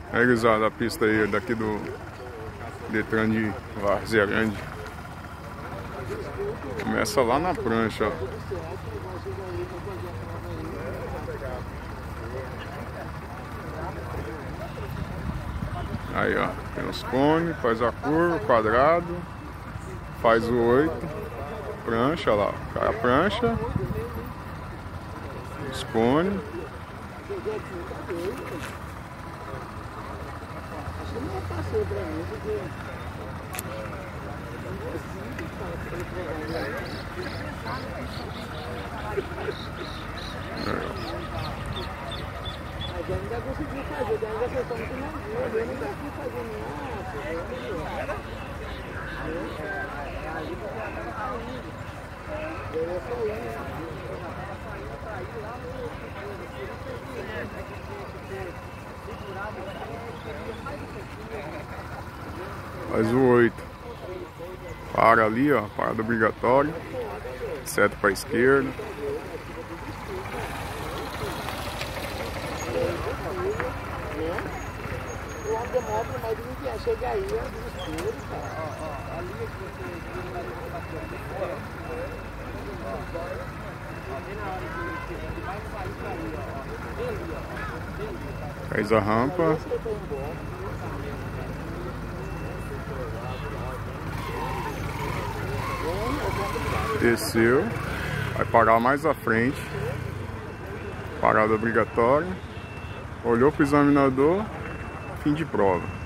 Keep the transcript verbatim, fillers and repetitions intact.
Aí, gurizada, a pista aí daqui do Detran de Várzea Grande. Começa lá na prancha, ó. Aí, ó, tem os cones, faz a curva, o quadrado, faz o oito, prancha lá, cai a prancha, os cones. Eu ainda consegui fazer, eu ainda sou tão que não viu, eu não consegui fazer nada. Aí você acaba caindo. Eu sou eu. Faz o oito. Para ali, ó, parada obrigatória. Seta para a esquerda. O homem demora, mas ele quer chegar aí, é desespero, cara. Ó, ó, ali é que você vai fora. Bem na hora que ele vai sair pra aí, ó. Bem ali, ó. Bem ali. Faz a rampa. Desceu. Vai parar mais à frente. Parada obrigatória. Olhou pro examinador. Fim de prova.